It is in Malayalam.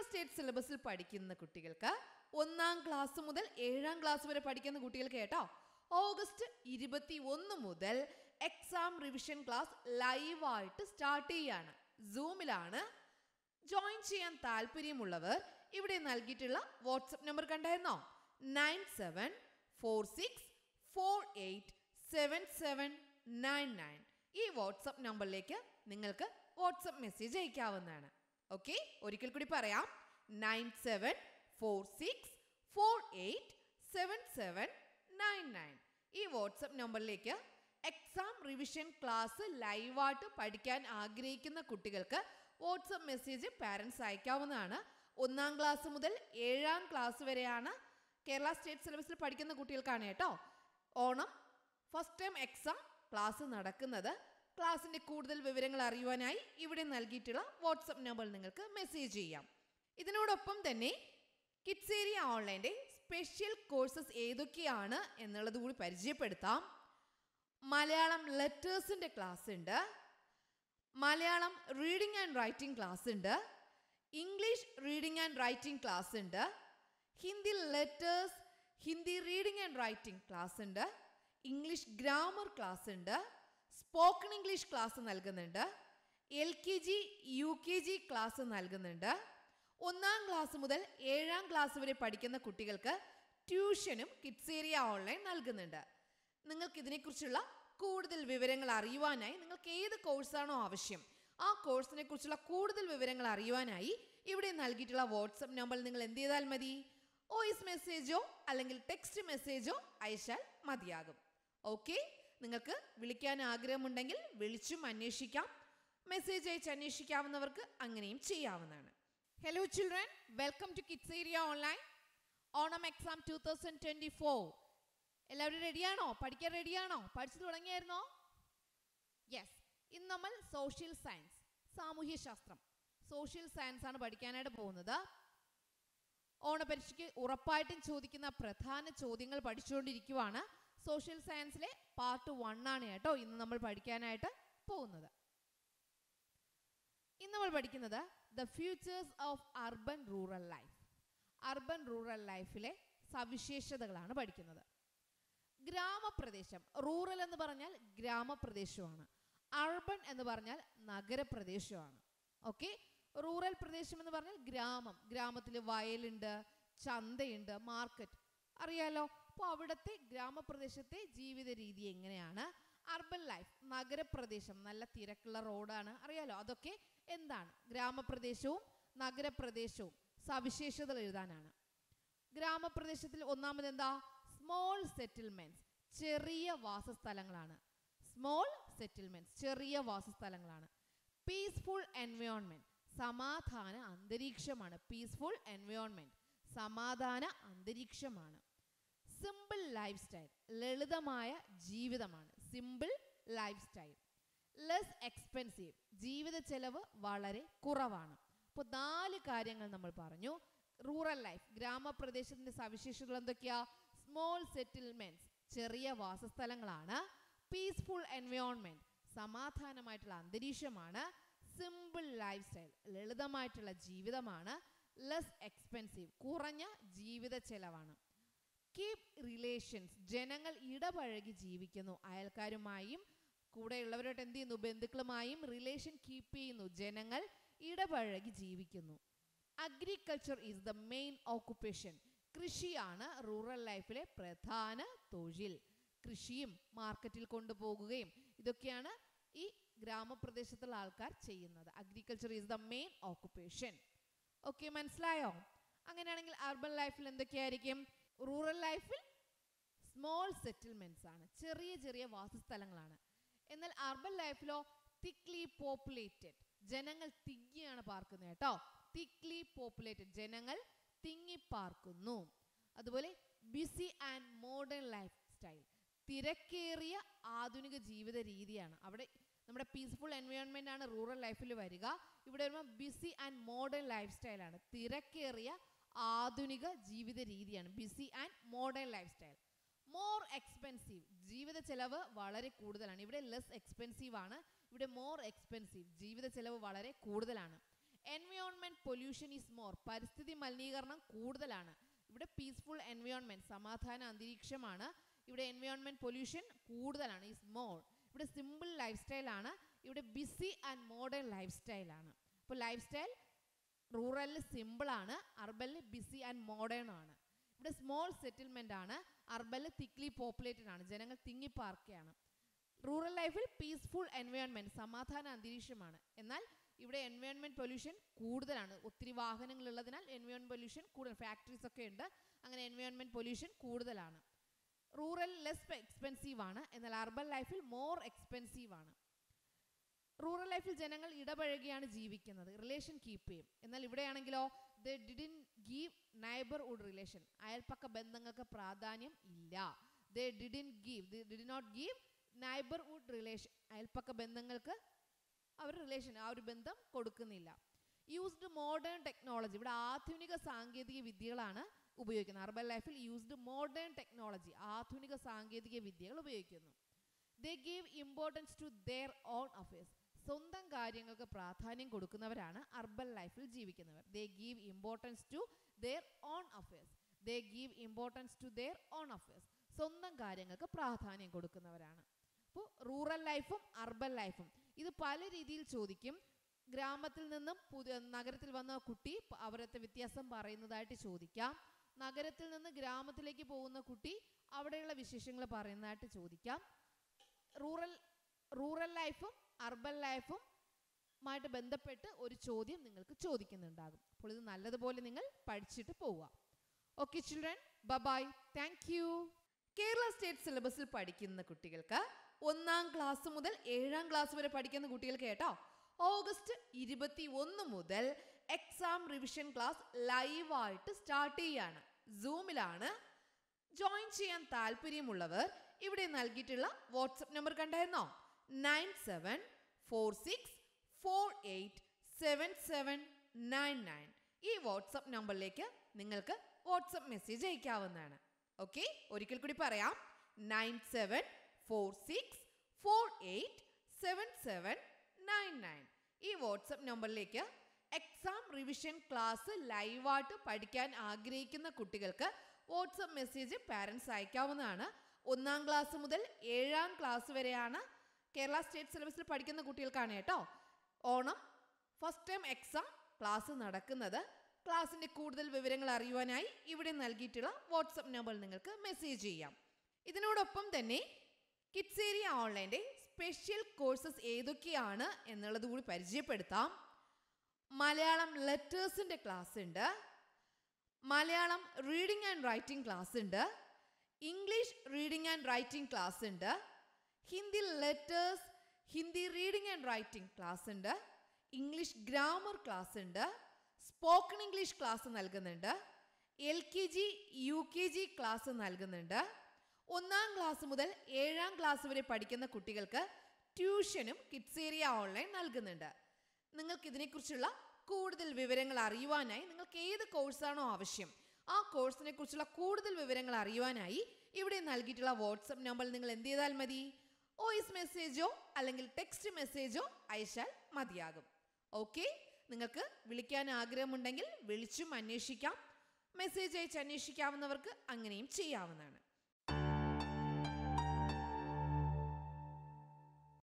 സ്റ്റേറ്റ് സിലബസിൽ പഠിക്കുന്ന കുട്ടികൾക്ക് 1ാം ക്ലാസ് മുതൽ 7ാം ക്ലാസ് വരെ പഠിക്കുന്ന കുട്ടികൾക്ക് കേട്ടോ ഓഗസ്റ്റ് 21 മുതൽ എക്സാം റിവിഷൻ ക്ലാസ് ലൈവായിട്ട് സ്റ്റാർട്ട് ചെയ്യാണ്. സൂമിലാണ്. ജോയിൻ ചെയ്യാൻ താല്പര്യമുള്ളവർ ഇവിടെ നൽകിയിട്ടുള്ള വാട്സപ്പ് നമ്പർ കണ്ടായിരുന്നോ? 9746487799. ഈ വാട്സപ്പ് നമ്പറിലേക്ക് നിങ്ങൾക്ക് വാട്സപ്പ് മെസ്സേജ് അയക്കാവുന്നതാണ്. ഓക്കെ, ഒരിക്കൽ കൂടി പറയാം. 9746487799. ഈ വാട്സപ്പ് നമ്പറിലേക്ക് എക്സാം റിവിഷൻ ക്ലാസ് ലൈവായിട്ട് പഠിക്കാൻ ആഗ്രഹിക്കുന്ന കുട്ടികൾക്ക് വാട്സപ്പ് മെസ്സേജ് പാരൻസ് അയക്കാവുന്നതാണ്. 1ാം ക്ലാസ് മുതൽ 7ാം ക്ലാസ് വരെയാണ് കേരള സ്റ്റേറ്റ് സിലബസിൽ പഠിക്കുന്ന കുട്ടികൾക്കാണ് കേട്ടോ Onam first time exam class നടക്കുന്നത്. ക്ലാസ്സിൻ്റെ കൂടുതൽ വിവരങ്ങൾ അറിയുവാനായി ഇവിടെ നൽകിയിട്ടുള്ള വാട്സപ്പ് നമ്പറിൽ നിങ്ങൾക്ക് മെസ്സേജ് ചെയ്യാം. ഇതിനോടൊപ്പം തന്നെ കിഡ്സ് ഏരിയ ഓൺലൈൻ്റെ സ്പെഷ്യൽ കോഴ്സസ് ഏതൊക്കെയാണ് എന്നുള്ളത് കൂടി പരിചയപ്പെടുത്താം. മലയാളം ലെറ്റേഴ്സിൻ്റെ ക്ലാസ് ഉണ്ട്, Malayalam reading and writing class ഉണ്ട്, English reading and writing class ഉണ്ട്, Hindi letters Hindi reading and writing class ഉണ്ട്, ഇംഗ്ലീഷ് ഗ്രാമർ ക്ലാസ് ഉണ്ട്, സ്പോക്കൺ ഇംഗ്ലീഷ് ക്ലാസ് നൽകുന്നുണ്ട്, LKG UKG ക്ലാസ് നൽകുന്നുണ്ട്. 1ാം ക്ലാസ് മുതൽ 7ാം ക്ലാസ് വരെ പഠിക്കുന്ന കുട്ടികൾക്ക് ട്യൂഷനും കിഡ്സ് ഏരിയ ഓൺലൈൻ നൽകുന്നുണ്ട്. നിങ്ങൾക്ക് ഇതിനെക്കുറിച്ചുള്ള കൂടുതൽ വിവരങ്ങൾ അറിയുവാനായി നിങ്ങൾക്ക് ഏത് കോഴ്സാണോ ആവശ്യം ആ കോഴ്സിനെ കുറിച്ചുള്ള കൂടുതൽ വിവരങ്ങൾ അറിയുവാനായി ഇവിടെ നൽകിയിട്ടുള്ള വാട്സപ്പ് നമ്പറിൽ നിങ്ങൾ എന്ത് ചെയ്താൽ മതി? വോയിസ് മെസ്സേജോ അല്ലെങ്കിൽ ടെക്സ്റ്റ് മെസ്സേജോ അയച്ചാൽ മതിയാകും. ഓക്കെ, നിങ്ങൾക്ക് വിളിക്കാൻ ആഗ്രഹമുണ്ടെങ്കിൽ വിളിച്ചും അന്വേഷിക്കാം. മെസ്സേജ് അയച്ച് അന്വേഷിക്കാവുന്നവർക്ക് അങ്ങനെയും ചെയ്യാവുന്നതാണ്. Hello children, welcome to kids area online Onam exam 2024. എല്ലാവരും റെഡിയാണോ? പഠിക്കാൻ റെഡിയാണോ? പഠിച്ചു തുടങ്ങിയായിരുന്നോ? യെസ്. ഇന്ന് നമ്മൾ സോഷ്യൽ സയൻസ്, സാമൂഹ്യ ശാസ്ത്രം, സോഷ്യൽ സയൻസ് ആണ് പഠിക്കാനായിട്ട് പോകുന്നത്. ഓണപരീക്ഷയ്ക്ക് ഉറപ്പായിട്ടും ചോദിക്കുന്ന പ്രധാന ചോദ്യങ്ങൾ പഠിച്ചുകൊണ്ടിരിക്കുവാണ്. സോഷ്യൽ സയൻസിലെ പാർട്ട് 1 ആണ് കേട്ടോ ഇന്ന് നമ്മൾ പഠിക്കാനായിട്ട് പോകുന്നത്. ഇന്ന് നമ്മൾ പഠിക്കുന്നത് the futures of urban rural life. Urban rural ലൈഫിലെ സവിശേഷതകളാണ് പഠിക്കുന്നത്. ഗ്രാമപ്രദേശം, റൂറൽ എന്ന് പറഞ്ഞാൽ ഗ്രാമപ്രദേശമാണ്, അർബൻ എന്ന് പറഞ്ഞാൽ നഗരപ്രദേശമാണ്. ഓക്കെ, റൂറൽ പ്രദേശം എന്ന് പറഞ്ഞാൽ ഗ്രാമം, ഗ്രാമത്തിൽ വയലുണ്ട്, ചന്തയുണ്ട്, മാർക്കറ്റ് അറിയാലോ. അപ്പോൾ അവിടുത്തെ ഗ്രാമപ്രദേശത്തെ ജീവിത രീതി എങ്ങനെയാണ്? അർബൻ ലൈഫ്, നഗരപ്രദേശം, നല്ല തിരക്കുള്ള റോഡാണ് അറിയാലോ. അതൊക്കെ എന്താണ്? ഗ്രാമപ്രദേശവും നഗരപ്രദേശവും സവിശേഷതകൾ എഴുതാനാണ്. ഗ്രാമപ്രദേശത്തിൽ ഒന്നാമത് എന്താ? സ്മോൾ സെറ്റിൽമെന്റ്സ്, ചെറിയ വാസസ്ഥലങ്ങളാണ്. സ്മോൾ സെറ്റിൽമെന്റ്സ്, ചെറിയ വാസസ്ഥലങ്ങളാണ്. പീസ്ഫുൾ എൻവയോൺമെന്റ്, സമാധാന അന്തരീക്ഷമാണ്. പീസ്ഫുൾ എൻവയോൺമെന്റ്, സമാധാന അന്തരീക്ഷമാണ്. സിമ്പിൾ ലൈഫ് സ്റ്റൈൽ, ലളിതമായ ജീവിതമാണ്. Simple life style. Less expensive, ജീവിത ചെലവ് വളരെ കുറവാണ്. അപ്പോൾ 4 കാര്യങ്ങൾ നമ്മൾ പറഞ്ഞു. റൂറൽ ലൈഫ്, ഗ്രാമപ്രദേശത്തിൻ്റെ സവിശേഷതകൾ എന്തൊക്കെയാ? സ്മോൾ സെറ്റിൽമെന്റ്സ്, ചെറിയ വാസസ്ഥലങ്ങളാണ്. പീസ്ഫുൾ എൻവയോൺമെന്റ്, സമാധാനമായിട്ടുള്ള അന്തരീക്ഷമാണ്. സിമ്പിൾ ലൈഫ് സ്റ്റൈൽ, ലളിതമായിട്ടുള്ള ജീവിതമാണ്. ലെസ് എക്സ്പെൻസീവ്, കുറഞ്ഞ ജീവിത ചെലവാണ്. കീപ് റിലേഷൻസ്, ജനങ്ങൾ ഇടപഴകി ജീവിക്കുന്നു. അയൽക്കാരുമായും കൂടെയുള്ളവരോട്ട് എന്ത് ചെയ്യുന്നു? ബന്ധുക്കളുമായും റിലേഷൻ കീപ്പ് ചെയ്യുന്നു. ജനങ്ങൾ ഇടപഴകി ജീവിക്കുന്നു. Agriculture is the main occupation, കൃഷിയാണ് റൂറൽ ലൈഫിലെ പ്രധാന തൊഴിൽ. കൃഷിയും മാർക്കറ്റിൽ കൊണ്ടുപോകുകയും ഇതൊക്കെയാണ് ഈ ഗ്രാമപ്രദേശത്തുള്ള ആൾക്കാർ ചെയ്യുന്നത്. Agriculture is the main occupation. Okay, മനസ്സിലായോ? അങ്ങനെയാണെങ്കിൽ അർബൻ ലൈഫിൽ എന്തൊക്കെയായിരിക്കും? റൂറൽ ലൈഫിൽ സ്മോൾ സെറ്റിൽമെന്റ്സ് ആണ്, ചെറിയ ചെറിയ വാസസ്ഥലങ്ങളാണ്. എന്നാൽ അർബൻ ലൈഫിലോ തിക്ലി പോപ്പുലേറ്റഡ്, ജനങ്ങൾ തിങ്ങിയാണ് പാർക്കുന്നത് കേട്ടോ. തിക്ലി പോപ്പുലേറ്റഡ്, ജനങ്ങൾ തിങ്ങിപ്പാർക്കുന്നു. അതുപോലെ busy and modern life style, തിരക്കേറിയ ആധുനിക ജീവിത രീതിയാണ്. അവിടെ നമ്മുടെ പീസ്ഫുൾ എൻവയോൺമെന്റ് ആണ് റൂറൽ ലൈഫിൽ വരിക. ഇവിടെ വരുമ്പോൾ ബിസി ആൻഡ് മോഡേൺ ലൈഫ് സ്റ്റൈലാണ്, തിരക്കേറിയ ആധുനിക ജീവിത രീതിയാണ്. Busy and modern life style. More expensive, ജീവിത ചെലവ് വളരെ കൂടുതലാണ്. ഇവിടെ ലെസ് എക്സ്പെൻസീവ് ആണ്, ഇവിടെ മോർ എക്സ്പെൻസീവ്, ജീവിത ചെലവ് വളരെ കൂടുതലാണ്. എൻവയോൺമെന്റ് പൊല്യൂഷൻ ഈസ് മോർ, പരിസ്ഥിതി മലിനീകരണം കൂടുതലാണ്. ഇവിടെ പീസ്ഫുൾ എൻവയോൺമെന്റ്, സമാധാന അന്തരീക്ഷമാണ്. ഇവിടെ എൻവയോൺമെന്റ് പൊല്യൂഷൻ കൂടുതലാണ്, ഈസ് മോർ. ഇവിടെ സിമ്പിൾ ലൈഫ് സ്റ്റൈലാണ്. ഇവിടെ ബിസി ആൻഡ് മോഡേൺ ലൈഫ് സ്റ്റൈലാണ്. അപ്പോൾ ലൈഫ് സ്റ്റൈൽ റൂറലിൽ സിമ്പിളാണ്, അർബനിൽ ബിസി ആൻഡ് മോഡേൺ ആണ്. ഇവിടെ സ്മോൾ സെറ്റിൽമെന്റ് ആണ്, അർബനിൽ തിക്ലി പോപ്പുലേറ്റഡ് ആണ്, ജനങ്ങൾ തിങ്ങിപ്പാർക്കുകയാണ്. റൂറൽ ലൈഫിൽ പീസ്ഫുൾ എൻവയോൺമെന്റ്, സമാധാന അന്തരീക്ഷമാണ്. എന്നാൽ ഇവിടെ എൻവയോൺമെന്റ് പൊല്യൂഷൻ കൂടുതലാണ്. ഒത്തിരി വാഹനങ്ങൾ ഉള്ളതിനാൽ എൻവയോൺമെന്റ് പൊല്യൂഷൻ കൂടുതൽ, ഫാക്ടറീസ് ഒക്കെ ഉണ്ട്, അങ്ങനെ എൻവയോൺമെന്റ് പൊല്യൂഷൻ കൂടുതലാണ്. റൂറൽ ലെസ് എക്സ്പെൻസീവ് ആണ്, എന്നാൽ അർബൻ ലൈഫിൽ മോർ എക്സ്പെൻസീവ് ആണ്. റൂറൽ ലൈഫിൽ ജനങ്ങൾ ഇടപഴകിയാണ് ജീവിക്കുന്നത്, റിലേഷൻ കീപ്പ് ചെയ്യും. എന്നാൽ ഇവിടെയാണെങ്കിലോ they didn't give neighbourhood relation, അയൽപ്പക്ക ബന്ധങ്ങൾക്ക് പ്രാധാന്യം ഇല്ല. They did not give neighbourhood relation, അയൽപ്പക്ക ബന്ധങ്ങൾക്ക് അവർ റിലേഷൻ, ആ ഒരു ബന്ധം കൊടുക്കുന്നില്ല. യൂസ്ഡ് മോഡേൺ ടെക്നോളജി, ഇവിടെ ആധുനിക സാങ്കേതിക വിദ്യകളാണ് ഉപയോഗിക്കുന്നത്. അർബൻ ലൈഫിൽ യൂസ്ഡ് മോഡേൺ ടെക്നോളജി, ആധുനിക സാങ്കേതിക വിദ്യകൾ ഉപയോഗിക്കുന്നു. They give importance to their own affairs, സ്വന്തം കാര്യങ്ങൾക്ക് പ്രാധാന്യം കൊടുക്കുന്നവരാണ് അർബൻ ലൈഫിൽ ജീവിക്കുന്നവർ. They give importance to their own affairs, they give importance to their own affairs, സ്വന്തം കാര്യങ്ങൾക്ക് പ്രാധാന്യം കൊടുക്കുന്നവരാണ്. അപ്പോൾ റൂറൽ ലൈഫും അർബൻ ലൈഫും ഇത് പല രീതിയിൽ ചോദിക്കും. ഗ്രാമത്തിൽ നിന്നും നഗരത്തിൽ വന്ന കുട്ടി അവരത്തെ വ്യത്യാസം പറയുന്നതായിട്ട് ചോദിക്കാം. നഗരത്തിൽ നിന്ന് ഗ്രാമത്തിലേക്ക് പോകുന്ന കുട്ടി അവിടെയുള്ള വിശേഷങ്ങൾ പറയുന്നതായിട്ട് ചോദിക്കാം. റൂറൽ ലൈഫും അർബൻ ലൈഫും മായിട്ട് ബന്ധപ്പെട്ട് ഒരു ചോദ്യം നിങ്ങൾക്ക് ചോദിക്കുന്നുണ്ടാകും. അപ്പോൾ ഇത് നല്ലതുപോലെ നിങ്ങൾ പഠിച്ചിട്ട് പോവുക. Okay children, bye, thank you. Kerala state സിലബസിൽ പഠിക്കുന്ന കുട്ടികൾക്ക് 1-ാം ക്ലാസ് മുതൽ 7-ാം ക്ലാസ് വരെ പഠിക്കുന്ന കുട്ടികൾക്ക് കേട്ടോ, ഓഗസ്റ്റ് 21 മുതൽ എക്സാം റിവിഷൻ ക്ലാസ് ലൈവായിട്ട് സ്റ്റാർട്ട് ചെയ്യാണ്. സൂമിലാണ്. ജോയിൻ ചെയ്യാൻ താല്പര്യമുള്ളവർ ഇവിടെ നൽകിയിട്ടുള്ള വാട്സപ്പ് നമ്പർ കണ്ടായിരുന്നോ? 9746487799. ഈ വാട്സപ്പ് നമ്പറിലേക്ക് നിങ്ങൾക്ക് വാട്സപ്പ് മെസ്സേജ് അയക്കാവുന്നതാണ്. ഓക്കെ, ഒരിക്കൽ കൂടി പറയാം, 9746487799. ഈ വാട്സപ്പ് നമ്പറിലേക്ക് എക്സാം റിവിഷൻ ക്ലാസ് ലൈവായിട്ട് പഠിക്കാൻ ആഗ്രഹിക്കുന്ന കുട്ടികൾക്ക് വാട്സപ്പ് മെസ്സേജ് പാരൻസ് അയക്കാവുന്നതാണ്. 1-ാം ക്ലാസ് മുതൽ 7-ാം ക്ലാസ് വരെയാണ് കേരള സ്റ്റേറ്റ് സിലബസിൽ പഠിക്കുന്ന കുട്ടികൾക്കാണ് കേട്ടോ Onam first time exam class നടക്കുന്നത്. ക്ലാസ്സിൻ്റെ കൂടുതൽ വിവരങ്ങൾ അറിയുവാനായി ഇവിടെ നൽകിയിട്ടുള്ള വാട്സപ്പ് നമ്പറിൽ നിങ്ങൾക്ക് മെസ്സേജ് ചെയ്യാം. ഇതിനോടൊപ്പം തന്നെ കിഡ്സ് ഏരിയ ഓൺലൈൻ്റെ സ്പെഷ്യൽ കോഴ്സസ് ഏതൊക്കെയാണ് എന്നുള്ളത് കൂടി പരിചയപ്പെടുത്താം. മലയാളം ലെറ്റേഴ്സിൻ്റെ ക്ലാസ് ഉണ്ട്, Malayalam reading and writing class ഉണ്ട്, English reading and writing class ഉണ്ട്, Hindi letters, Hindi reading and writing class ഉണ്ട്, ഇംഗ്ലീഷ് ഗ്രാമർ ക്ലാസ് ഉണ്ട്, സ്പോക്കൺ ഇംഗ്ലീഷ് ക്ലാസ് നൽകുന്നുണ്ട്, LKG UKG ക്ലാസ് നൽകുന്നുണ്ട്. 1-ാം ക്ലാസ് മുതൽ 7-ാം ക്ലാസ് വരെ പഠിക്കുന്ന കുട്ടികൾക്ക് ട്യൂഷനും കിഡ്സ് ഏരിയ ഓൺലൈൻ നൽകുന്നുണ്ട്. നിങ്ങൾക്ക് ഇതിനെക്കുറിച്ചുള്ള കൂടുതൽ വിവരങ്ങൾ അറിയുവാനായി നിങ്ങൾക്ക് ഏത് കോഴ്സാണോ ആവശ്യം ആ കോഴ്സിനെ കുറിച്ചുള്ള കൂടുതൽ വിവരങ്ങൾ അറിയുവാനായി ഇവിടെ നൽകിയിട്ടുള്ള വാട്സപ്പ് നമ്പറിൽ നിങ്ങൾ എന്ത് ചെയ്താൽ മതി? വോയിസ് മെസ്സേജോ അല്ലെങ്കിൽ ടെക്സ്റ്റ് മെസ്സേജോ അയച്ചാൽ മതിയാകും. ഓക്കെ, നിങ്ങൾക്ക് വിളിക്കാൻ ആഗ്രഹമുണ്ടെങ്കിൽ വിളിച്ചും അന്വേഷിക്കാം. മെസ്സേജ് അയച്ച് അന്വേഷിക്കാവുന്നവർക്ക് അങ്ങനെയും ചെയ്യാവുന്നതാണ്.